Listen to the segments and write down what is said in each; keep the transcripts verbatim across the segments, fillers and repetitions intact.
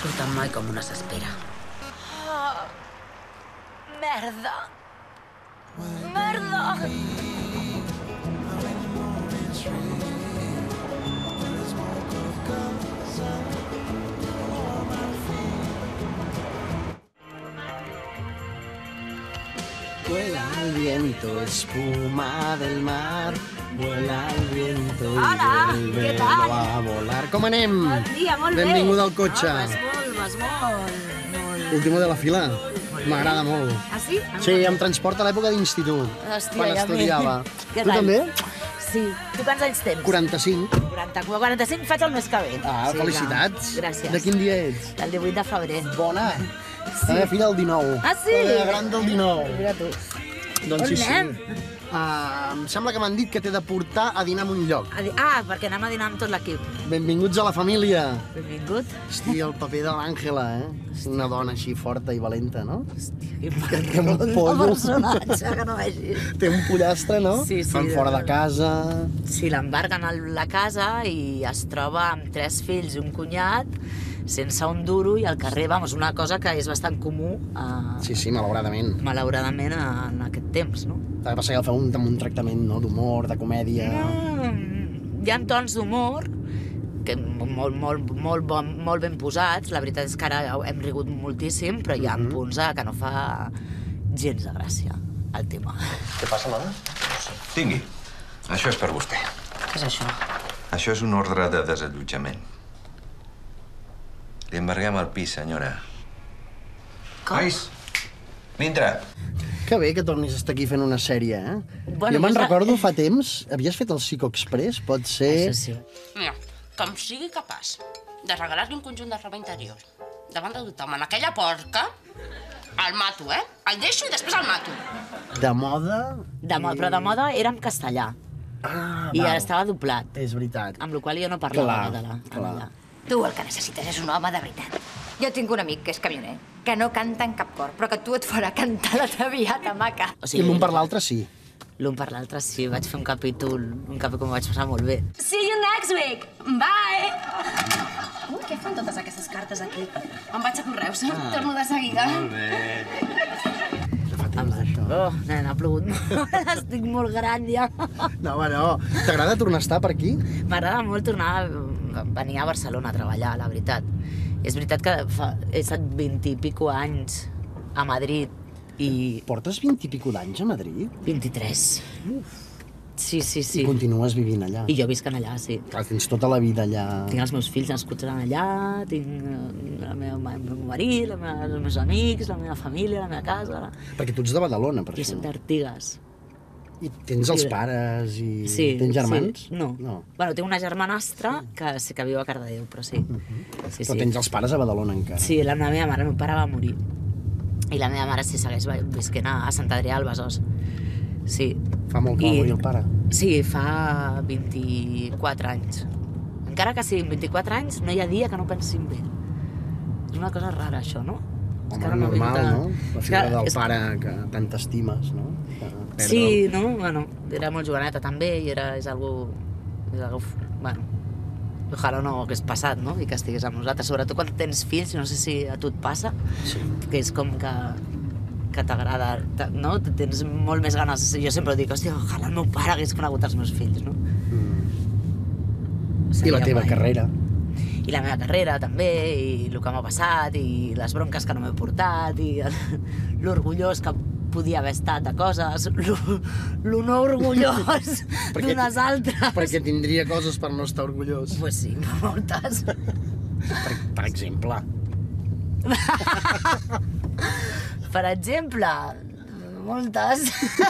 surten mai com una s'espera. Oh, merda! Merda! Vuela el viento, espuma del mar. Vuela el viento i Hola, vuelve què tal? a volar. Com anem? Bon dia, molt bé. Benvinguda al cotxe. Oh, vas molt, vas molt, molt. Último de la fila. M'agrada molt. Ah, sí? Sí, em transporta a l'època d'institut, Hòstia, quan ja estudiava. Què Tu tal? també? Sí. Tu quants anys tens? quaranta-cinc. quaranta, quaranta-cinc faig el mes que ve. Ah, Sí, felicitats. clar. Gràcies. De quin dia ets? El divuit de febrer. Bona. Sí. La meva filla el dinou. Ah, sí? La meva gran del dinou. Mira tu. Doncs On sí, sí. anem? Uh, em sembla que m'han dit que t'he de portar a dinar en un lloc. A di- Ah, perquè anem a dinar amb tot l'equip. Benvinguts a la família. Benvingut. Hosti, el paper de l'Àngela, eh? Una dona així forta i valenta, no? Hòstia, quin té un pollo. personatge, que no vegis. Té un pollastre, no? Sí, sí, Fan de fora de veritat. casa. Sí, l'embarquen a la casa i es troba amb tres fills i un cunyat, sense un duro, i al carrer, vamos, una cosa que és bastant comú, eh, Sí, sí, malauradament. malauradament, en aquest temps, no? El que passa que el fa un, amb un tractament no? d'humor, de comèdia... Mm, hi ha tons d'humor que molt, molt, molt, bon, molt ben posats. La veritat és que ara hem rigut moltíssim, però hi ha Mhm. punts que no fa gens de gràcia, el tema. Què passa, mare? Tingui. Això és per vostè. Què és això? Això és un ordre de desallotjament. Li embarguem el pis, senyora. Com? Nois, dintre. Que bé que tornis a estar aquí fent una sèrie, eh? Bueno, jo me'n jo sa- recordo fa temps, havies fet el Psico Express, pot ser... Això sí. Mira, com sigui capaç de regalar-li un conjunt de roba interior davant de tothom en aquella porca, el mato, eh? El deixo i després el mato. De moda... De moda, però de moda era en castellà. Ah, I val. estava doblat, És veritat. amb la qual jo no parlava Clar, català. clar. allà. Tu el que necessites és un home de veritat. Jo tinc un amic que és camioner, que no canta en cap cor, però que tu et farà cantar la traviata maca. O I l'un per l'altre, sí. L'un per l'altre, sí. Vaig fer un capítol, un capítol que m'ho vaig passar molt bé. See you next week. Bye. Ui, què fan totes aquestes cartes aquí? Em vaig a Correus. Ah. Torno de seguida. Molt bé. Fa temps d'això. Oh, nen, ha plogut molt. Estic molt gran, ja. No, home, no. T'agrada tornar a estar per aquí? M'agrada molt tornar a venir a Barcelona a treballar, la veritat. És veritat que fa, he estat vint i pico anys a Madrid i... Portes vint i pico d'anys a Madrid? vint-i-tres. Sí, sí, sí. I continues vivint allà. I jo visc en allà, sí. Clar, tens tota la vida allà. Tinc els meus fills nascuts en allà, tinc eh, la meva, ma- el meu marit, la meva, els meus amics, la meva família, la meva casa... La... Perquè tu ets de Badalona, per Jo això. soc d'Artigues. I tens els Sí. pares i... Sí. Tens germans? Sí. No. no. Bueno, tinc una germanastra que sí que viu a Cardedeu, però sí. Sí, Però sí. tens els pares a Badalona encara. Sí, la meva mare, el meu pare va morir. I la meva mare sí segueix visquent a Sant Adrià al Besòs. Sí. Fa molt que va I- morir el pare. Sí, fa vint-i-quatre anys. Encara que siguin vint-i-quatre anys, no hi ha dia que no pensi en ell. És una cosa rara, això, no? És que Home, ara m'ha normal, vingut a- no? La És figura que- del és- pare que tant t'estimes, no? Que perdre'l. Sí, no? Bueno, era molt joveneta també i era, és algú... És algú... Bueno, ojalà no hagués passat, no? I que estigués amb nosaltres. Sobretot quan tens fills, no sé si a tu et passa, Sí. que és com que que t'agrada, t- no? Tens molt més ganes. Jo sempre dic, hòstia, ojalà el meu pare hagués conegut els meus fills, no? Mm. I Seria la teva guai. carrera. I la meva carrera també, i el que m'ha passat, i les bronques que no m'he portat, i l'orgullós que podia haver estat de coses, lo, lo no orgullós Perquè- d'unes altres. Perquè tindria coses per no estar orgullós. Pues sí, moltes. Per, per exemple. Per exemple, moltes.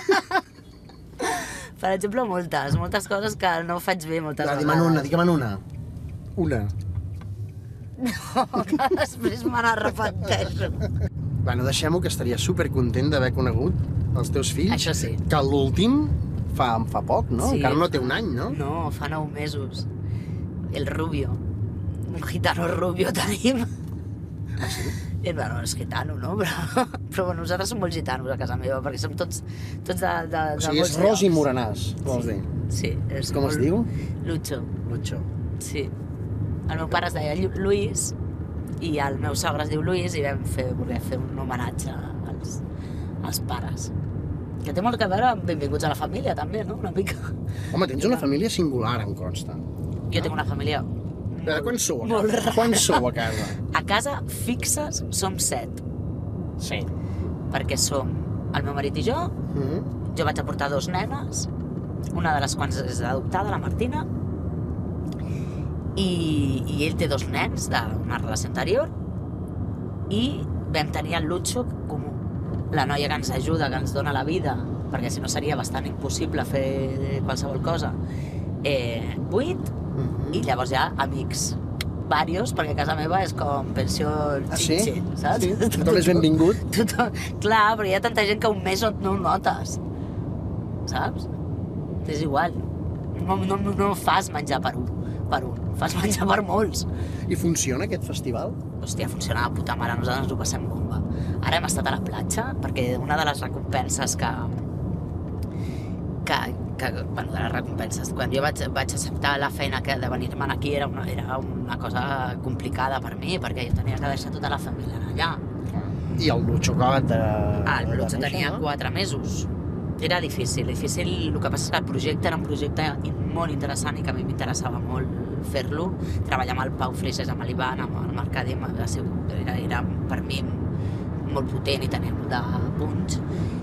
Per exemple, moltes, moltes coses que no faig bé moltes Va, vegades. digue'm una, digue'm una. Una. Que després me n'arrepenteixo. Bueno, deixem-ho, que estaria supercontent d'haver conegut els teus fills. Això sí. Que l'últim fa, fa poc, no? Sí. Encara no té un any, no? No, fa nou mesos. El rubio. Un gitano rubio tenim. Ah, sí? Eh, bueno, és gitano, no? Però, però bueno, nosaltres som molt gitanos a casa meva, perquè som tots, tots de, de, O de sigui, és molts ros i llocs. morenàs, vols dir? Sí. És Com es molt- diu? Lucho, Lucho. sí. El meu pare es deia Llu- Luis i el meu sogre es diu Lluís i vam fer, voler fer un homenatge als, als pares. Que té molt a veure amb benvinguts a la família, també, no? Una mica. Home, tens una família singular, em consta. Jo tinc una família Eh, Quants sou a molt casa? rara. Quants sou a casa? A casa fixes som set, Sí. perquè som el meu marit i jo, Mm. jo vaig aportar dos nenes, una de les quals és adoptada, la Martina, i, i ell té dos nens d'una relació anterior, i vam tenir el Lucho comú, la noia que ens ajuda, que ens dona la vida, perquè si no seria bastant impossible fer qualsevol cosa, eh, vuit, i llavors hi ha amics, varios, perquè a casa meva és com pensió Ah, sí? xinxe, saps? Sí? Tothom és benvingut? Tothom... Clar, però hi ha tanta gent que un mes no, no ho notes, saps? És igual, no, no, no fas menjar per un, per un, fas menjar per molts. I funciona aquest festival? Hòstia, funciona de puta mare, nosaltres ens ho passem bomba. Ara hem estat a la platja, perquè una de les recompenses que... que, que bueno, de les recompenses, quan jo vaig, vaig acceptar la feina que de venir-me'n aquí era una, era una cosa complicada per mi, perquè jo tenia que deixar tota la família allà. I el Lucho acabat de... Ah, el Lucho de néixer, tenia no? quatre mesos. Era difícil, difícil. El que passa és que el projecte era un projecte molt interessant i que a mi m'interessava molt fer-lo. Treballar amb el Pau Freixas, amb l'Ivan, amb el Mercader, va ser, era, era per mi molt potent i tenia molt de punts.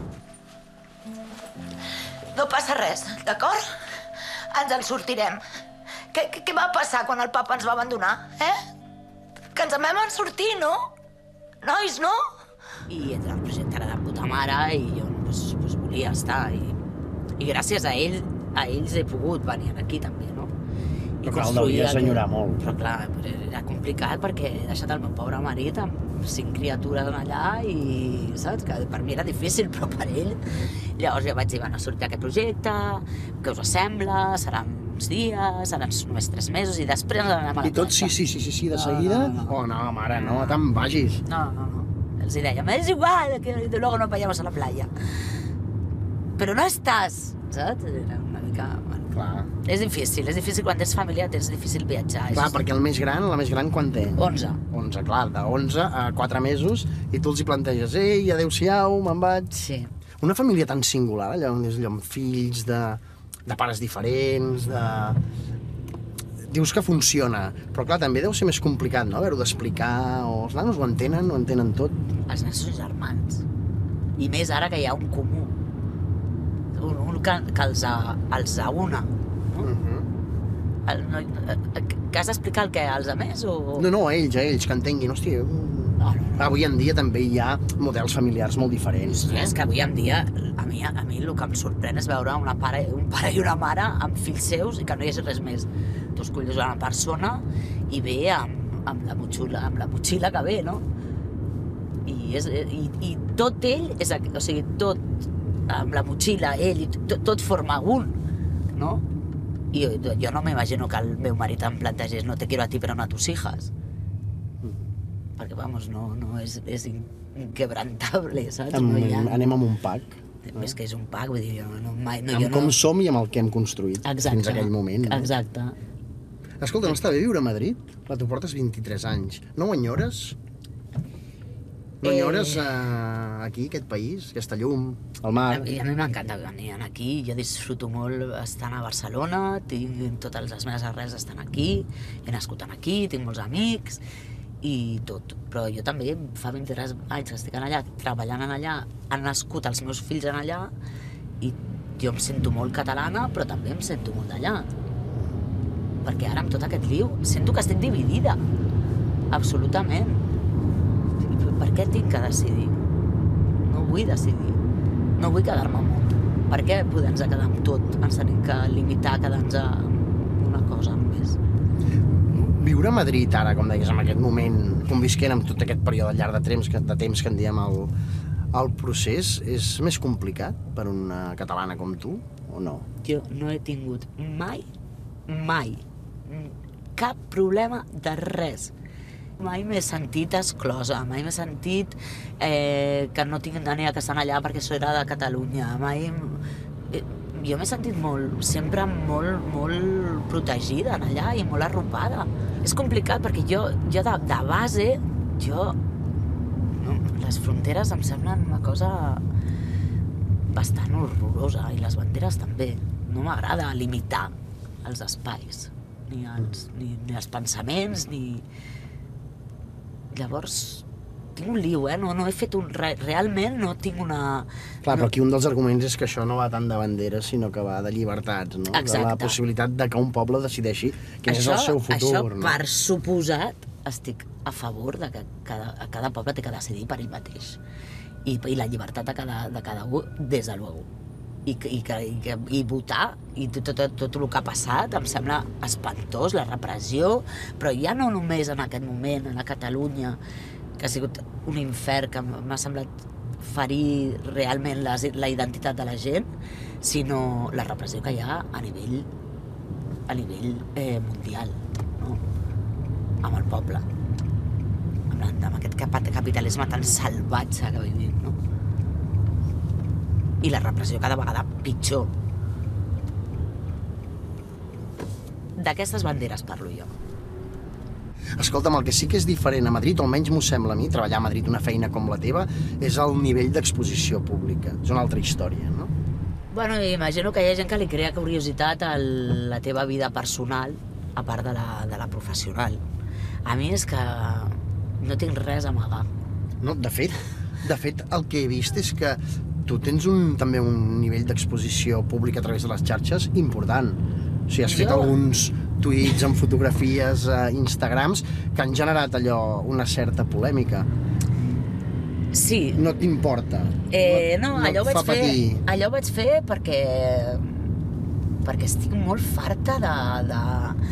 No passa res, d'acord? Ens en sortirem. Què, què, què va passar quan el papa ens va abandonar, eh? Que ens en vam en sortir, no? Nois, no? I el projecte era de puta mare i jo pues, pues, volia estar. I, I gràcies a ell, a ells he pogut venir aquí també, no? I Però clar, el construir devies aquest- enyorar molt. Però clar, era complicat perquè he deixat el meu pobre marit amb cinc criatures allà i, saps, que per mi era difícil, però per ell. Llavors jo vaig dir, bueno, sortir aquest projecte, què us sembla, seran uns dies, seran només tres mesos i després ens anem a la I tot platja. sí, sí, sí, sí, sí de No, seguida? no, no, no. Oh, no, mare, no, te'n vagis. No, no, no. Els hi dèiem, és igual, que luego nos vayamos a la playa. Però no estàs, saps? Era una mica... Bueno, Clar. és difícil, és difícil quan tens família, tens difícil viatjar. Clar, perquè el més gran, la més gran, quan té? onze. onze, clar, de onze a quatre mesos, i tu els hi planteges, ei, adeu-siau, me'n vaig. Sí. Una família tan singular, allò, allò amb fills, de, de pares diferents, de... Dius que funciona, però clar, també deu ser més complicat, no?, haver-ho d'explicar, o els nanos ho entenen, ho entenen tot. Els nens són germans. I més ara que hi ha un comú. Un, un que, que els, a, els aúna. No? El, no, que has d'explicar el que als altres o...? No, no, a ells, a ells, que entenguin, hòstia, mm, No, no, no. avui en dia també hi ha models familiars molt diferents. Sí, és que avui en dia, a mi, a mi el que em sorprèn és veure una pare, un pare i una mare amb fills seus i que no hi hagi res més. Tu escolles una persona i ve amb, amb, la motxilla, amb la motxilla que ve, no? I, és, i, i tot ell, és, o sigui, tot amb la motxilla, ell, i tot, tot forma un, no? I jo, jo no m'imagino que el meu marit em plantegés no te quiero a ti però no a tus hijas. Perquè, vamos, no, no és, és inquebrantable, saps? Amb, No hi ha... anem amb un pack, És que és un pack, vull dir, jo no, mai, no, amb jo com no... som i amb el que hem construït Exacte, fins a aquell moment. No? Exacte. Escolta, no està bé viure a Madrid? Clar, tu portes vint-i-tres anys. No ho enyores? No Eh. enyores eh, aquí, aquest país, aquesta llum, el mar? I a mi m'encanta venir aquí, jo disfruto molt estant a Barcelona, tinc totes les meves arrels estan aquí, he nascut aquí, tinc molts amics i tot. Però jo també fa vint-i-tres anys que estic allà, treballant allà, han nascut els meus fills allà i jo em sento molt catalana, però també em sento molt d'allà. Perquè ara amb tot aquest liu sento que estic dividida, absolutament. Per què tinc que decidir? No vull decidir. No vull quedar-me amb un. Per què podem-nos quedar amb tot? Ens tenim que limitar a quedar-nos amb una cosa només. Viure a Madrid ara, com deies, en aquest moment, convisquent amb tot aquest període llarg de temps que, de temps que en diem el, el procés, és més complicat per una catalana com tu, o no? Jo no he tingut mai, mai, cap problema de res. Mai m'he sentit exclosa, mai m'he sentit eh, que no tinc d'anir que estan allà perquè això era de Catalunya. Mai... Eh, jo m'he sentit molt, sempre molt, molt protegida allà i molt arropada. És complicat perquè jo, jo de, de base jo... No, les fronteres em semblen una cosa bastant horrorosa, i les banderes també. No m'agrada limitar els espais, ni els, ni, ni els pensaments, ni... Llavors, tinc un liu, eh? No, no he fet un... Re, realment no tinc una... Clar, no... però aquí un dels arguments és que això no va tant de banderes, sinó que va de llibertats, no? Exacte. De la possibilitat de que un poble decideixi quin és el seu futur, això, no? per suposat, estic a favor de que cada, cada poble té que decidir per ell mateix. I, i la llibertat de cada, de cada un, des de luego. I, i, que, i, que, i votar, i tot, tot, tot el que ha passat, em sembla espantós, la repressió, però ja no només en aquest moment, a la Catalunya, que ha sigut un infern, que m'ha semblat ferir realment la, la identitat de la gent, sinó la repressió que hi ha a nivell, a nivell eh, mundial, no? Amb el poble, amb, la, amb aquest capitalisme tan salvatge que vivim, no? I la repressió cada vegada pitjor. D'aquestes banderes parlo jo. Escolta'm, el que sí que és diferent a Madrid, o almenys m'ho sembla a mi, treballar a Madrid una feina com la teva, és el nivell d'exposició pública. És una altra història, no? Bueno, imagino que hi ha gent que li crea curiositat a la teva vida personal, a part de la, de la professional. A mi és que no tinc res a amagar. No, de fet, de fet, el que he vist és que tu tens un, també un nivell d'exposició pública a través de les xarxes important. O sigui, has fet Jo? alguns tuits amb fotografies a Instagrams que han generat allò, una certa polèmica. Sí. No t'importa? Eh, no, no allò ho et vaig fa fer, patir? allò ho vaig fer perquè perquè estic molt farta de, de,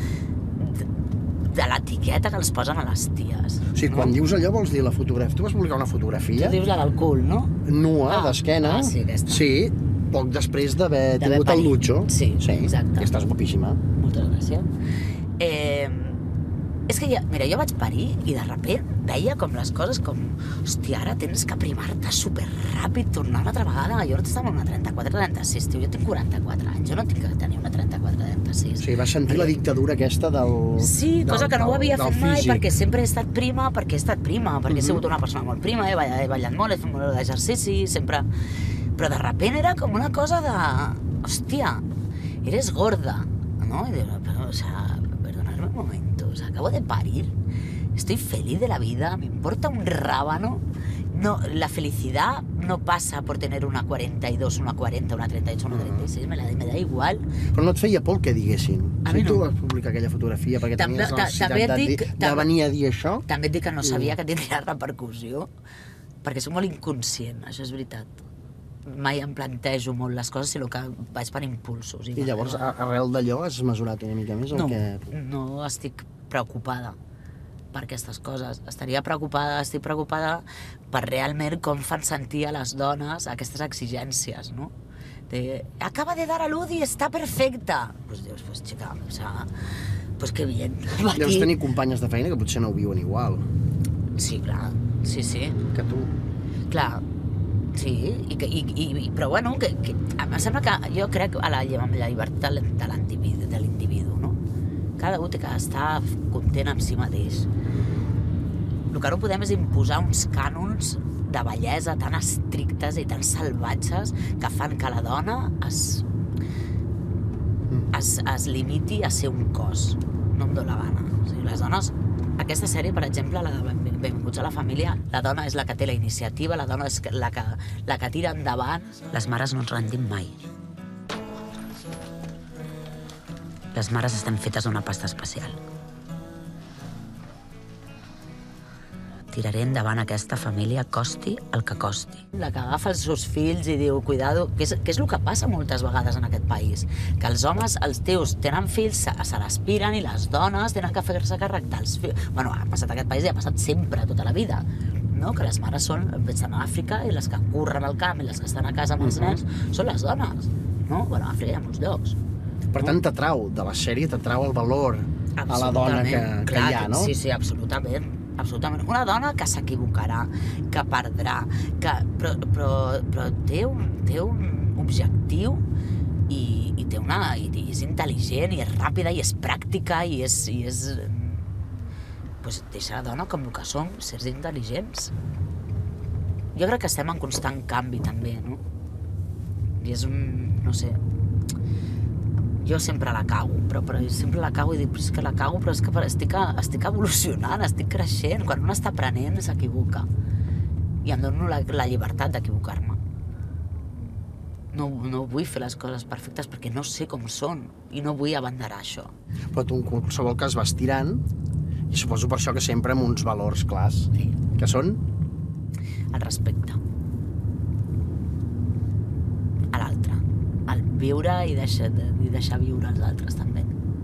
de, de l'etiqueta que els posen a les ties. O sigui, quan dius allò vols dir la fotografia. Tu vas publicar una fotografia Tu dius la del cul, no? nua, Ah, d'esquena. ah, sí, aquesta. Sí, poc després d'haver D'haver tingut el parit. dutxo. Sí, exacte. I estàs guapíssima. Moltes gràcies. Eh, és que, ja, mira, jo vaig parir i de sobte veia com les coses com... Hòstia, ara tens que primar-te superràpid, tornar una altra vegada. Jo ara estava una trenta-quatre trenta-sis, tio, jo tinc quaranta-quatre anys, jo no tinc que tenir una trenta-quatre trenta-sis. O sigui, vas sentir la dictadura aquesta del... Sí, cosa del, que no ho havia del fet mai, físic. perquè sempre he estat prima, perquè he estat prima, perquè he sigut una persona molt prima, he ballat, he ballat molt, he fet molt d'exercici, sempre... Però de sobte era com una cosa de... Hòstia, eres gorda, ¿no? Y digo, pero, o sea, perdonadme un momento, o sea, acabo de parir, estoy feliz de la vida, me importa un rábano. No, la felicidad no pasa por tener una cuarenta y dos, una cuarenta, una treinta y ocho, una treinta y seis, me, la, me da igual. Però no et feia por el que diguessin. A Si mi no. tu vas publicar aquella fotografia perquè També- tenies la ta- necessitat també et de, dic- dir- de també- venir a dir això, També et dic que no sabia que tindria repercussió, perquè soc molt inconscient, això és veritat. Mai em plantejo molt les coses, sinó que vaig per impulsos. i llavors a- arrel d'allò has mesurat una mica més el no, que... no estic preocupada per aquestes coses. Estaria preocupada, estic preocupada per realment com fan sentir a les dones aquestes exigències, no? De, acaba de dar a luz y está perfecta. Pues dius, pues chica, o sea, pues qué bien. Deus tenir companyes de feina que potser no ho viuen igual Sí, clar, sí, sí. que tu. Clar, sí, i, que- i, i, però bueno, que, que, em sembla que jo crec a la, amb la llibertat de l'individu, de l'individu, no? Cada un té que estar content amb si mateix. El que no podem és imposar uns cànons de bellesa tan estrictes i tan salvatges que fan que la dona es, es, es limiti a ser un cos. No em dóna la gana. O sigui, les dones... Aquesta sèrie, per exemple, la de Benvinguts a la família, la dona és la que té la iniciativa, la dona és la que, la que tira endavant. Les mares no ens rendim mai. Les mares estem fetes d'una pasta especial. Tiraré endavant aquesta família, costi el que costi. La que agafa els seus fills i diu, cuidado, que és, que és el que passa moltes vegades en aquest país, que els homes, els teus, tenen fills, se, se l'aspiren i les dones tenen que fer-se càrrec dels fills. Bueno, ha passat aquest país i ha passat sempre, tota la vida, no? Que les mares són, estan a Àfrica i les que curren al camp i les que estan a casa amb els nens són les dones, no? Bueno, a Àfrica hi ha molts llocs. Per tant, t'atrau, de la sèrie t'atrau el valor a la dona que, que Clar, hi ha, no? Sí, sí, absolutament. Absolutament. Una dona que s'equivocarà, que perdrà, que, però, però, però té, un, té un objectiu i, i, té una, i és intel·ligent, i és ràpida, i és pràctica, i és, i és, pues, deixar la dona com el que som, sers intel·ligents. Jo crec que estem en constant canvi, també, no? I és un... no sé... Jo sempre la cago, però, però sempre la cago i dic, però és que la cago, però és que estic, estic evolucionant, estic creixent. Quan un està aprenent, s'equivoca. I em dono la, la llibertat d'equivocar-me. No, no vull fer les coses perfectes perquè no sé com són i no vull abanderar això. Però tu en qualsevol cas vas tirant i suposo per això que sempre amb uns valors clars. Sí. Que són? El respecte. A l'altre. El viure i deixar, i deixar viure els altres, també.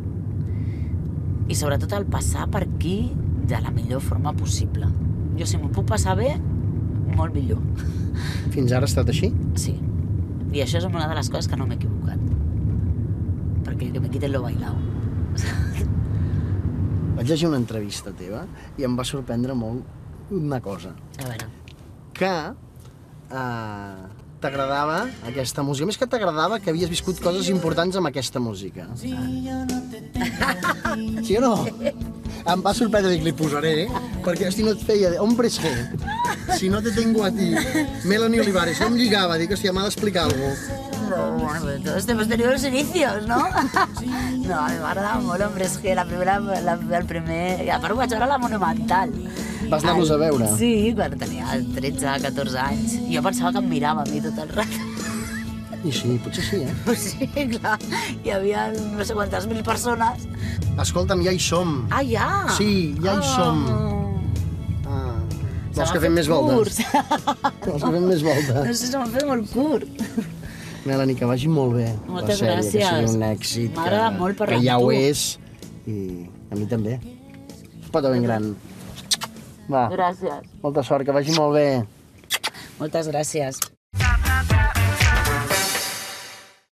I sobretot el passar per aquí de la millor forma possible. Jo si m'ho puc passar bé, molt millor. Fins ara ha estat així? Sí. I això és una de les coses que no m'he equivocat. Perquè que me quiten lo bailao. Vaig llegir una entrevista teva i em va sorprendre molt una cosa. A veure. Que eh, t'agradava aquesta música. Més que t'agradava que havies viscut coses importants amb aquesta música. Sí o no? Em va sorprendre, dic, li posaré, perquè si no et feia hombres G, si no te tengo a ti, Melanie Olivares, no em lligava, dic, hòstia, m'ha d'explicar alguna cosa. No, bueno, todos hemos tenido los inicios, ¿no? No, a mi m'agradava molt Hombres G, la primera, la, el primer... I a part ho vaig veure a la Monumental. Vas anar-los a veure? Sí, quan tenia tretze, catorze anys. Jo pensava que em mirava a mi tot el rato. I sí, potser sí, eh? Sí, clar. Hi havia no sé quantes mil persones. Escolta'm, ja hi som. Ah, ja? Sí, ja hi som. Ah. Vols que fem més voltes? Vols que fem més voltes? No sé, se m'ha fet molt curt. Melanie, que vagi molt bé. Moltes la sèrie, gràcies. Que sigui un èxit. M'agrada molt parlar amb tu. Que ja ho amb tu. és. I a mi també. Pota ben gran. Va. Gràcies. Molta sort, que vagi molt bé. Moltes gràcies.